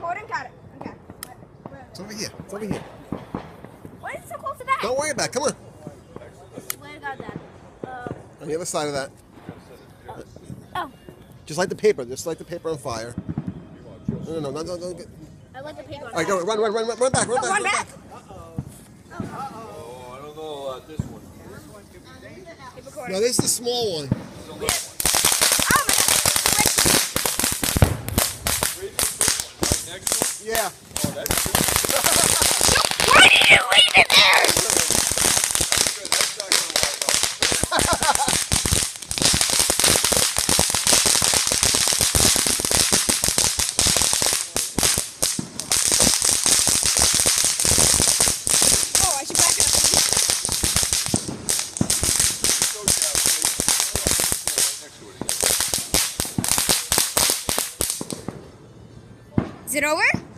recording? Got it. Okay. It's over here. It's over here. Why is it so close to that? Don't worry about it. Come on. Where got that? On the other side of that. Oh. Just light the paper. Just light the paper on fire. No. Get... I like the paper on All right, go. Run back. Run back. Run back. Oh, I don't know about this one. Keep recording. No, this is the small one. Oh my God. Right next one? Yeah. Oh, that's good. Why did you leave it there? That's not going to light up. Oh, I should back it up. Go down, please. Right next to it again. Is it over?